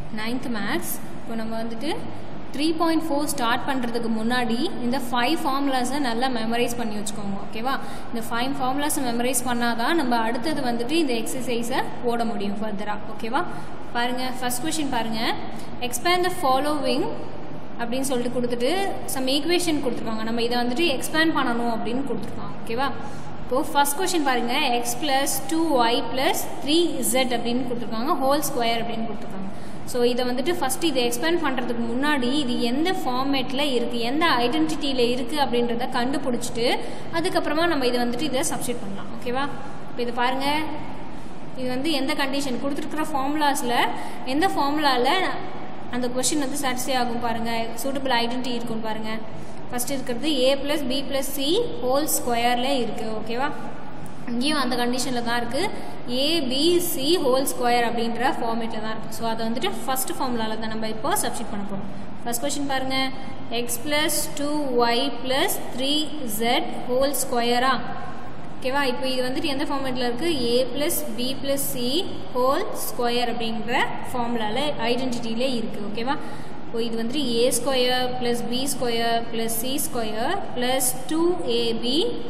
9th maths. இப்போ நம்ம வந்துட்டு 3.4 ஸ்டார்ட் பண்ணுறதுக்கு முன்னாடி இந்த 5 ஃபார்முலாஸை நல்லா மெமரைஸ் பண்ணி வச்சுக்கோங்க. ஓகேவா? இந்த 5 ஃபார்முலாஸை மெமரைஸ் பண்ணால் தான் நம்ம அடுத்தது வந்துட்டு இந்த எக்ஸசைஸை போட முடியும் ஃபர்தராக. ஓகேவா? பாருங்கள், ஃபர்ஸ்ட் கொஷின் பாருங்கள். எக்ஸ்பேண்ட் த ஃபாலோவிங் அப்படின்னு சொல்லிட்டு கொடுத்துட்டு சம் ஈக்குவேஷன் கொடுத்துருக்காங்க. நம்ம இதை வந்துட்டு எக்ஸ்பேண்ட் பண்ணணும் அப்படின்னு கொடுத்துருக்காங்க. ஓகேவா? இப்போது ஃபர்ஸ்ட் கொஷின் பாருங்கள். x + 2y + 3z அப்படின்னு கொடுத்துருக்காங்க, ஹோல் ஸ்கொயர் அப்படின்னு கொடுத்துருக்காங்க. ஸோ இதை வந்துட்டு ஃபஸ்ட்டு இதை எக்ஸ்பேண்ட் பண்ணுறதுக்கு முன்னாடி இது எந்த ஃபார்மேட்டில் இருக்குது, எந்த ஐடென்டிட்டியில் இருக்குது அப்படின்றத கண்டுபிடிச்சிட்டு அதுக்கப்புறமா நம்ம இதை வந்துட்டு இதை சப்ஸ்டிட் பண்ணலாம். ஓகேவா? இப்போ இது பாருங்கள், இது வந்து எந்த கண்டிஷன் கொடுத்துருக்குற ஃபார்முலாஸில் எந்த ஃபார்முலாவில் அந்த கொஷின் வந்து சாட்டிஸ்ஃபை ஆகும் பாருங்கள், சூட்டபிள் ஐடென்டிட்டி இருக்குன்னு பாருங்கள். ஃபஸ்ட்டு இருக்கிறது a + b + c ஹோல் ஸ்கொயரில் இருக்குது. ஓகேவா? இங்கேயும் அந்த கண்டிஷனில் தான் இருக்குது, abc ஹோல் ஸ்கொயர் அப்படின்ற ஃபார்மேட்டில் தான் இருக்குது. ஸோ அதை வந்துட்டு ஃபஸ்ட்டு ஃபார்முலாவில் தான் நம்ம இப்போ சப்ஸ்டிட் பண்ண போகிறோம். ஃபர்ஸ்ட் கொஸ்டின் பாருங்கள். x + 2y + 3z ஹோல் ஸ்கொயரா? ஓகேவா? இப்போ இது வந்துட்டு எந்த ஃபார்மேட்டில் இருக்குது, a + b + c whole square அப்படின்ற ஃபார்முலாவில் ஐடென்டிட்டியிலே இருக்குது. ஓகேவா? இப்போ இது வந்துட்டு a square + b square + c square + 2ab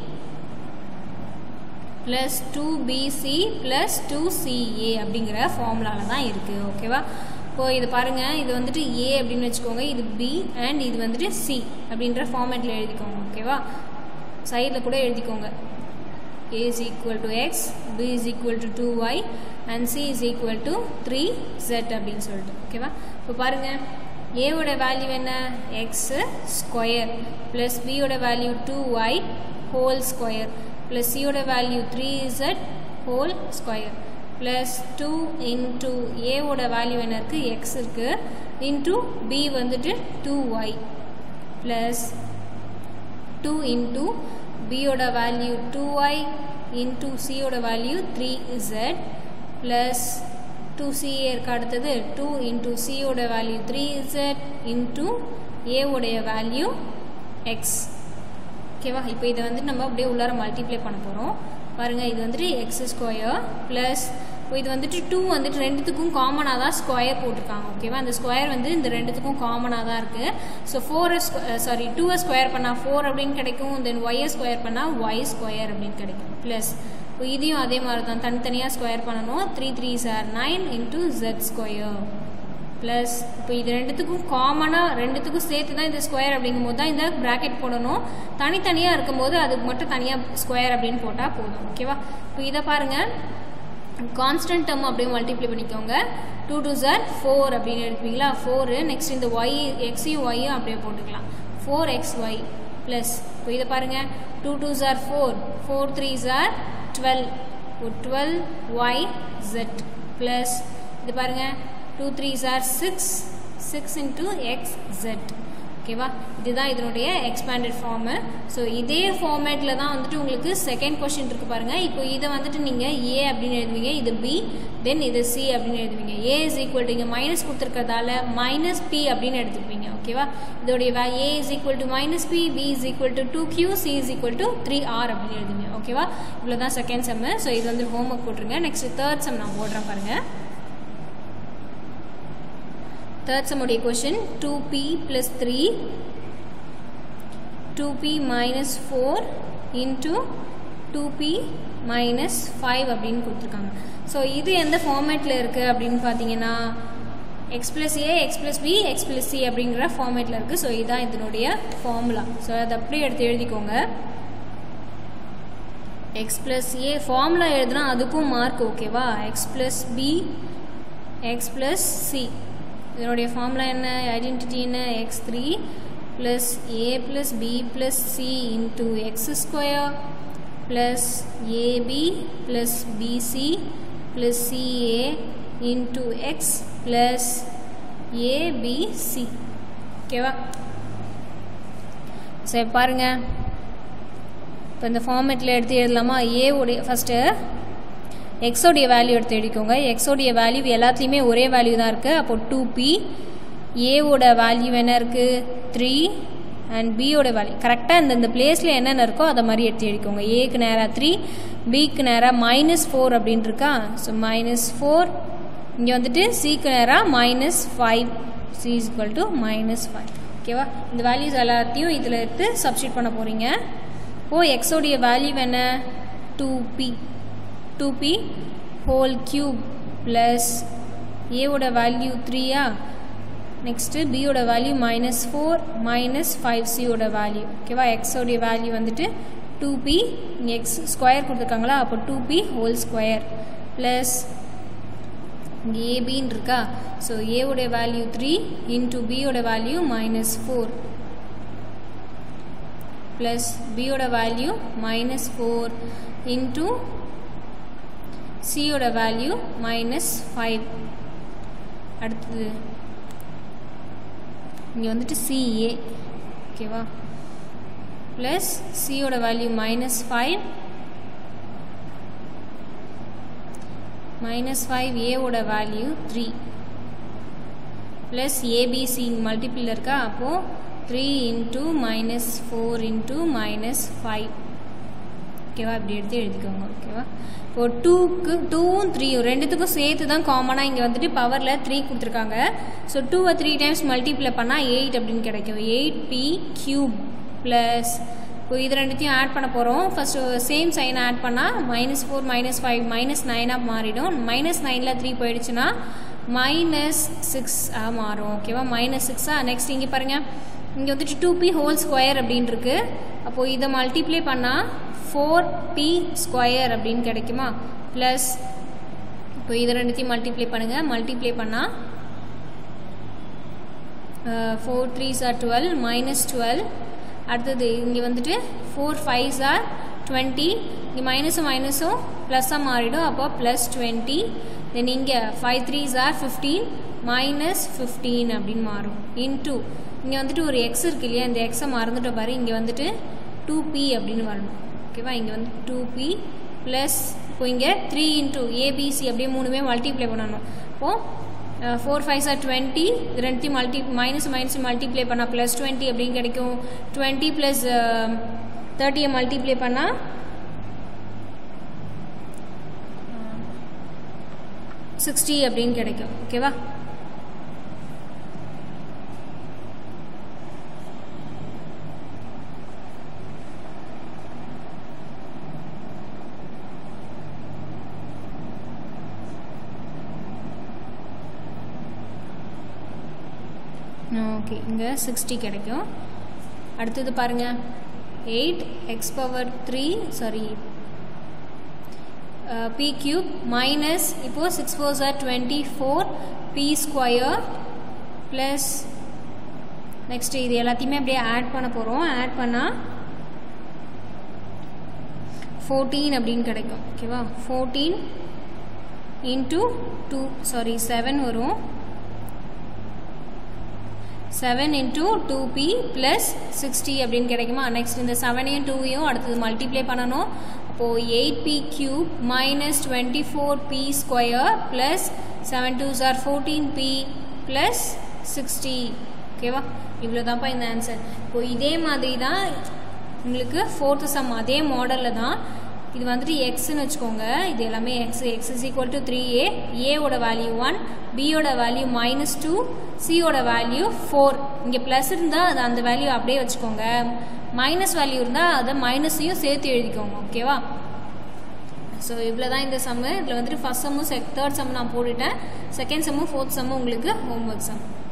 + 2bc + 2ca அப்படிங்கிற ஃபார்முலாவில் தான் இருக்குது. ஓகேவா? இப்போது இது பாருங்கள், இது வந்துட்டு a அப்படின்னு வச்சுக்கோங்க, இது b அண்ட் இது வந்துட்டு c அப்படின்ற ஃபார்மேட்டில் எழுதிக்கோங்க. ஓகேவா? சைடில் கூட எழுதிக்கோங்க. a = x, b = 2y and c = 3z அப்படின்னு சொல்லிட்டு. ஓகேவா? இப்போ பாருங்கள், a ஓட வேல்யூ என்ன, x ஸ்கொயர் + b ஓட value 2y whole square + c ஓட value 3z whole square plus 2 into ஏவோட வேல்யூ என்ன இருக்குது, எக்ஸ் இருக்குது, இன்ட்டு பி வந்துட்டு 2y ப்ளஸ் 2 இன்ட்டு பியோட வேல்யூ 2y இன்ட்டு சியோட வேல்யூ 3z ப்ளஸ் 2ca இருக்க அடுத்தது 2 இன்ட்டு சியோட வேல்யூ 3z இன்ட்டு ஏவோடைய வேல்யூ எக்ஸ். ஓகேவா? இப்போ இதை வந்துட்டு நம்ம அப்படியே உள்ளார மல்டிப்ளை பண்ண போகிறோம். பாருங்கள், இது வந்துட்டு எக்ஸ் ஸ்கொயர் ப்ளஸ் இது வந்துட்டு 2 வந்துட்டு ரெண்டுத்துக்கும் காமனாக தான் ஸ்கொயர் போட்டிருக்காங்க. ஓகேவா? அந்த ஸ்கொயர் வந்து இந்த ரெண்டுத்துக்கும் காமனாக தான் இருக்குது. ஸோ 2 ஸ்கொயர் பண்ணால் 4 அப்படின்னு கிடைக்கும், தென் ஒய்யை ஸ்கொயர் பண்ணால் ஒய் ஸ்கொயர் அப்படின்னு கிடைக்கும். ப்ளஸ் இப்போ இதையும் அதே மாதிரி தான் தனித்தனியாக ஸ்கொயர் பண்ணணும். 3 3s are 9 into z square plus இப்போ இது ரெண்டுத்துக்கும் காமனாக ரெண்டுத்துக்கும் சேர்த்து தான் இந்த ஸ்கொயர் அப்படிங்கும் போது தான் இந்த ப்ராக்கெட் போடணும். தனித்தனியாக இருக்கும்போது அதுக்கு மட்டும் தனியாக ஸ்கொயர் அப்படின்னு போட்டால் போதும். ஓகேவா? இப்போ இதை பாருங்கள், கான்ஸ்டன்ட் டேர்ம் அப்படியே மல்டிப்ளை பண்ணிக்கோங்க. 2 2s are 4 அப்படின்னு எடுப்பீங்களா, 4. நெக்ஸ்ட் இந்த ஒய் எக்ஸையும் ஒய்யும் அப்படியே போட்டுக்கலாம், 4xy ப்ளஸ் இப்போ இதை பாருங்கள், 2 2s are 4, 4 3s are 12, 12yz plus இது பாருங்கள் 2 3s are 6, 6 into xz. ஓகேவா? இதுதான் இதனுடைய எக்ஸ்பேண்டட் ஃபார்மு. ஸோ இதே ஃபார்மேட்டில் தான் வந்துட்டு உங்களுக்கு செகண்ட் கொஸ்டின் இருக்குது பாருங்கள். இப்போ இதை வந்துட்டு நீங்கள் ஏ அப்படின்னு எழுதுவீங்க, இது பி, தென் இது சி அப்படின்னு எழுதுவீங்க. ஏ இஸ் ஈக்குவல் டு இங்கே மைனஸ் கொடுத்துருக்கிறதால மைனஸ் பி அப்படின்னு எடுத்துப்பீங்க. ஓகேவா? இதோடைய a is equal to minus b, b is equal to 2q, c is equal to 3r அப்படின்னு எழுதுவீங்க. ஓகேவா? இவ்வளோ தான் செகண்ட் செம்மு. ஸோ இது வந்து ஹோம் ஒர்க் போட்டுருங்க. நெக்ஸ்ட் தேர்ட் செம் நான் போடுறேன் பாருங்கள். Third sum உடைய question 2p plus 3 2p minus 4 into 2p minus 5 அப்படின்னு கொடுத்துருக்காங்க. ஸோ இது எந்த ஃபார்மேட்டில் இருக்குது அப்படின்னு பார்த்தீங்கன்னா x plus a, x plus b, x plus c அப்படிங்கிற ஃபார்மேட்டில் இருக்குது. ஸோ இதுதான் இதனுடைய ஃபார்முலா. ஸோ அதை அப்படியே எடுத்து எழுதிக்கோங்க. x plus a ஃபார்முலா எழுதுனா அதுக்கும் மார்க். ஓகேவா? x plus b, x plus c இதனுடைய ஃபார்முலா என்ன, ஐடென்டிட்டி என்ன, x3 plus a plus b plus c into x square plus ab plus bc plus ca into x plus abc. ஓகேவா? சரி பாருங்கள், இப்போ இந்த ஃபார்மேட்டில் எடுத்து எழுதலாமா. ஏவுடைய ஃபஸ்ட்டு எக்ஸோடைய வேல்யூ எடுத்து எழுதிக்கோங்க. எக்ஸோடைய வேல்யூ எல்லாத்துலேயுமே ஒரே வேல்யூ தான் இருக்குது. அப்போது 2p, ஏவோட வேல்யூ என்ன இருக்குது 3 அண்ட் பியோட வேல்யூ கரெக்டாக இந்த பிளேஸில் என்னென்ன இருக்கோ அதை மாதிரி எடுத்து எழுதிக்கோங்க. ஏக்கு நேராக 3, பிக்கு நேராக -4 அப்படின்னு இருக்கா. ஸோ -4 இங்கே வந்துட்டு சிக்கு நேராக -5 c = -5 ஓகேவா. இந்த வேல்யூஸ் எல்லாத்தையும் இதில் எடுத்து சப்ஸ்டிட் பண்ண போகிறீங்க. இப்போது எக்ஸோடைய வேல்யூ என்ன 2p ஹோல் கியூப் ப்ளஸ் ஏவோட வேல்யூ 3ஆ, நெக்ஸ்ட்டு பியோட வேல்யூ -4 -5c ஓட வேல்யூ ஓகேவா. எக்ஸோடைய வேல்யூ வந்துட்டு 2p, இங்கே எக்ஸ் ஸ்கொயர் கொடுத்துருக்காங்களா, அப்போ 2p ஹோல் ஸ்கொயர் ப்ளஸ் இங்கே ஏபின்னு இருக்கா, ஸோ ஏவோட வேல்யூ 3 இன்ட்டு பியோட வேல்யூ -4 ப்ளஸ் பியோட வேல்யூ -4 இன்ட்டு சியோட வேல்யூ -5. அடுத்தது இங்கே வந்துட்டு சிஏ ஓகேவா ப்ளஸ் சியோட வேல்யூ -5 ஏவோட வேல்யூ 3 ப்ளஸ் ஏபிசி மல்டிபிள் இருக்கா, அப்போது 3 இன்ட்டு -4 இன்ட்டு -5 ஓகேவா. இப்படி எடுத்து எழுதிக்கோங்க ஓகேவா. இப்போது 2வும் 3யும் ரெண்டுத்துக்கும் சேர்த்து தான் காமனாக இங்கே வந்துட்டு பவரில் 3 கொடுத்துருக்காங்க. ஸோ 2வை 3 டைம்ஸ் மல்டிப்ளை பண்ணால் 8 அப்படின்னு கிடைக்கும். 8p³ ப்ளஸ் இப்போ இது ரெண்டுத்தையும் ஆட் பண்ண போகிறோம். ஃபஸ்ட்டு சேம் சைனை ஆட் பண்ணால் -4 -5 -9ஆக மாறிடும். -9ல் 3 போயிடுச்சுன்னா -6 மாறும் ஓகேவா. -6 நெக்ஸ்ட் இங்கே பாருங்கள், இங்கே வந்துட்டு 2p ஹோல் ஸ்கொயர் அப்படின்னு இருக்கு. அப்போது இதை மல்டிப்ளை பண்ணால் 4p² அப்படின்னு கிடைக்குமா, ப்ளஸ் இப்போ இது ரெண்டுத்தையும் மல்டிப்ளை பண்ணுங்கள். மல்டிப்ளை பண்ணால் 4 3s are 12 -12. அடுத்தது இங்கே வந்துட்டு 4 5s are 20. இங்கே மைனஸும் ப்ளஸ்ஸாக மாறிடும், அப்போ +20. தென் இங்கே 5 3s are 15 -15 அப்படின்னு மாறும். இன்ட்டு இங்கே வந்துட்டு ஒரு எக்ஸ் இருக்கு இல்லையா, இந்த எக்ஸை மறந்துட்டு பாரு, இங்கே வந்துட்டு 2p அப்படின்னு வரணும் ஓகேவா. இங்கே வந்து 2p ப்ளஸ் இப்போ இங்கே 3 இன்ட்டு ஏபிசி அப்படியே மூணுமே மல்டிப்ளை பண்ணணும். இப்போது 4 5s are 20, இது ரெண்டுத்தையும் மைனஸ் மல்டிப்ளை பண்ணால் +20 அப்படின்னு கிடைக்கும். 20 + 30 மல்டிப்ளை பண்ணால் 60 அப்படின்னு கிடைக்கும் ஓகேவா. ஓகே, இங்கே 60 கிடைக்கும். அடுத்தது பாருங்கள், 8x⁻³ p³ மைனஸ் இப்போது 6 4s are 24 p² plus next இது எல்லாத்தையுமே அப்படியே ஆட் பண்ண போகிறோம். ஆட் பண்ணால் 14 அப்படின்னு கிடைக்கும் ஓகேவா. 14 இன்ட்டு 7 வரும். 7 இன்ட்டு 2p ப்ளஸ் 60 அப்படின்னு கிடைக்குமா. நெக்ஸ்ட் இந்த 7ஐயும் 2ஐயும் அடுத்தது மல்டிப்ளை பண்ணணும். அப்போது 8p³ minus 24p² plus 7 2s are 14p plus 60 ஓகேவா. இவ்வளோ தான்ப்பா இந்த ஆன்சர். இப்போது இதே மாதிரி தான் உங்களுக்கு 4th சம் அதே மாடலில் தான். இது வந்துட்டு எக்ஸ்ன்னு வச்சுக்கோங்க, இது எல்லாமே X is equal to 3a, ஏவோட வேல்யூ 1, பியோட வேல்யூ -2, சியோட வேல்யூ 4. இங்கே ப்ளஸ் இருந்தால் அது அந்த வேல்யூ அப்படியே வச்சுக்கோங்க, மைனஸ் வேல்யூ இருந்தால் அதை மைனஸையும் சேர்த்து எழுதிக்கோங்க ஓகேவா. ஸோ இவ்வளோ தான் இந்த சம்மு. இதில் வந்துட்டு ஃபஸ்ட் சம்மும் தேர்ட் சம் நான் போட்டுட்டேன். செகண்ட் சம்மும் ஃபோர்த் சம்மும் உங்களுக்கு ஹோம்ஒர்க் சம்.